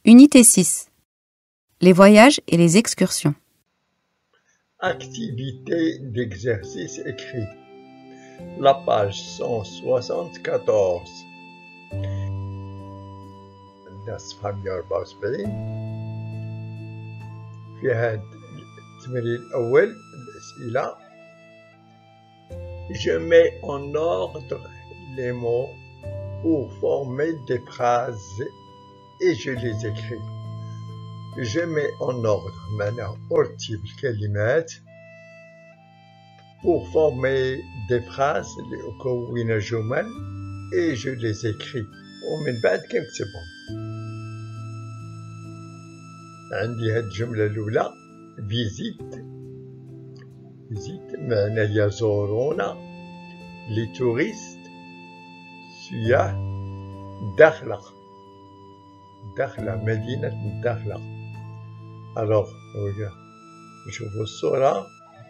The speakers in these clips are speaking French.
Unité 6. Les voyages et les excursions. Activité d'exercice écrit. La page 174. الصفحة 174. في هذا التمرين الأول الأسئلة. Je mets en ordre les mots pour former des phrases et je les écris. Je mets en ordre معناه أرتب الكلمات pour former des phrases لأكون جمل et je les écris ومن بعد كنكتبهم. عندي هاد الجملة الأولى visite معناه يزورون les touristes سياح داخلة مدينة داخلة. alors نشوفوا الصورة.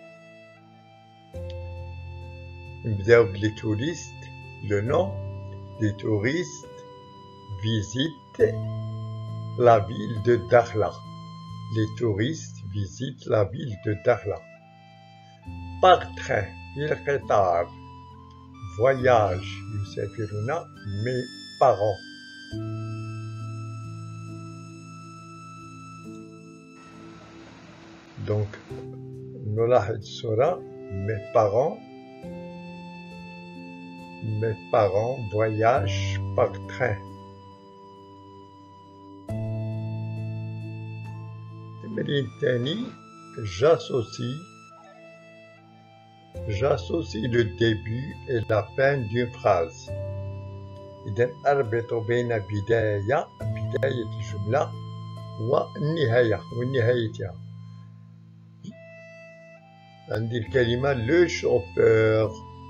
نبداو بلي touristes. le nom les touristes visitent la ville de Dakhla. Les touristes visitent la ville de Dakhla. Par train بالقطار. voyage يسافرون mes parents. donc نلاحظ الصورة. mes parents voyagent par train. التمرين الثاني j'associe le début et la fin d'une phrase. إذن أربط بين بداية الجملة ونهايتها. عندي الكلمة le chauffeur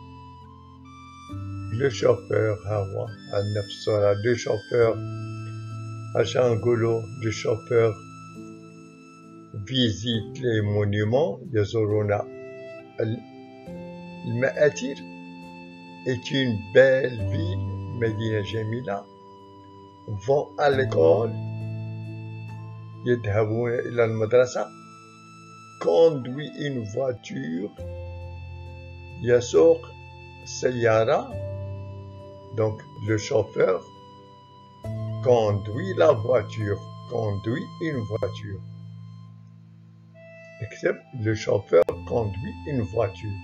ها هو عندنا في الصورة le chauffeur. اش نقولو le chauffeur visite les monuments يزورون المآثر. est une belle ville مدينة جميلة. vont à l'école يذهبون إلى المدرسة. conduit une voiture يسوق سيارة. donc le chauffeur conduit une voiture. اكتب le chauffeur conduit une voiture.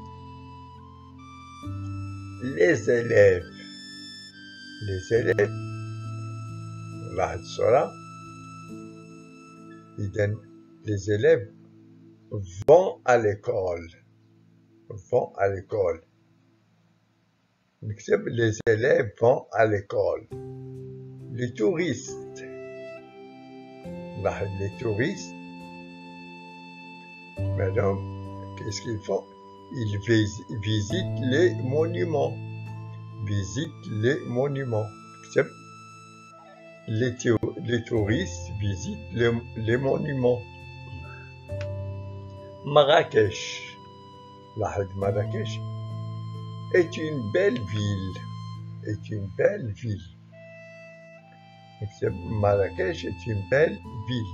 les élèves لاحظ الصورة. إذن les élèves vont à l'école. نكتب les élèves vont à l'école. les touristes. لاحظ les touristes. Madame, qu'est-ce qu'ils font? Ils visitent les monuments. نكتب les touristes visitent les monuments. Marrakech. لاحظ Marrakech est une belle ville. نكتب Marrakech est une belle ville.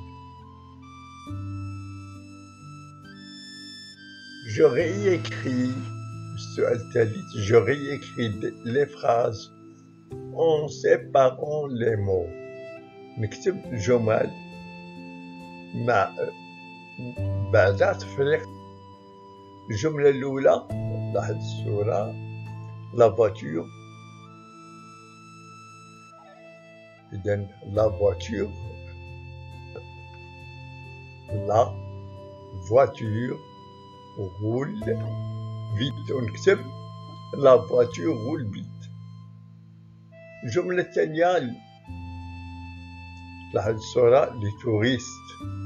je réécris السؤال الثالث. je réécris les phrases en séparant les mots. نكتب جمل مع بعد تفريق. الجملة الأولى لاحظ الصورة la voiture. إذن la voiture roule vite. ونكتب la voiture roule vite. الجملة الثانية لاحظ الصورة les touristes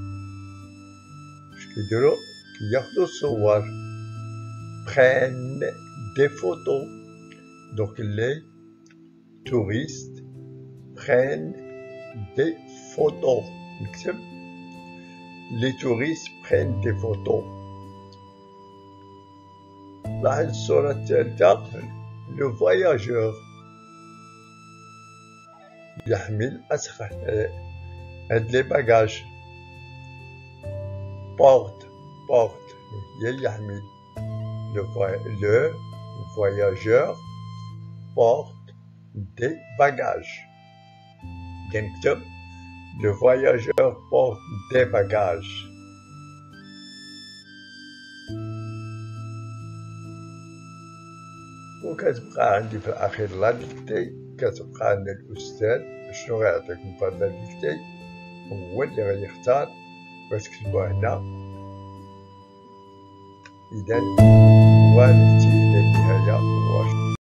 كيديروا كياخدوا الصور prennent des photos. donc les touristes prennent des photos. نكتب les touristes prennent des photos. لاحظ الصورة الثالثة le voyageur يحمل هاد لي باجاج porte هي اللي يحمل le voyageur porte des bagages. نكتب le voyageur porte des bagages. وكتبقى عندي في الأخير لا ديكتي، كتبقى عندنا الأستاذ شنو غيعطيك من بعد لا ديكتي هو اللي غيختار وتكتبوها هنا. إذا ونأتي إلى النهاية.